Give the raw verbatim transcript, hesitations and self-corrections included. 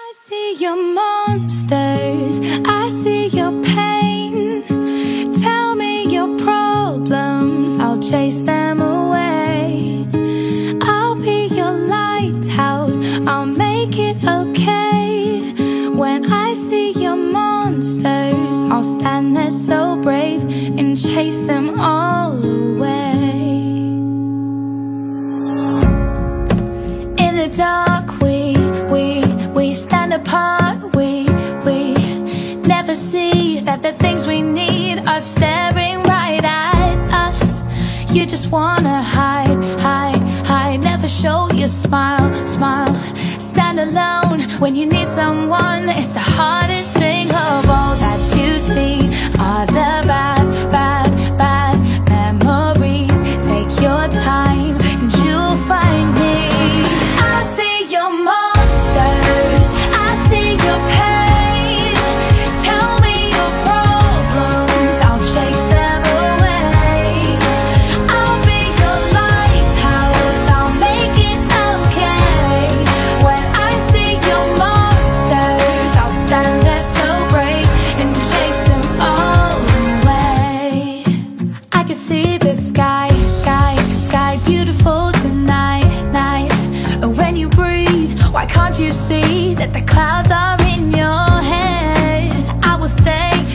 I see your monsters, I see your pain. Tell me your problems, I'll chase them away. I'll be your lighthouse, I'll make it okay. When I see your monsters, I'll stand there so brave and chase them all away. In the dark we, we, we stand apart. We, we never see that the things we need are staring right at us. You just wanna hide, hide, hide. Never show your smile, smile. Stand alone when you need someone. It's the hardest thing of all that you see are the bad, bad, bad memories. Take your time and you'll find me. I see your monsters, I see your pain. Tell me your problems, I'll chase them away. I'll be your lighthouse, I'll make it okay. When I see your monsters, I'll stand there so brave and chase them all away. I can see the sky, sky, sky beautiful tonight, night. And when you breathe, why can't you see that the clouds are in your head? I will stay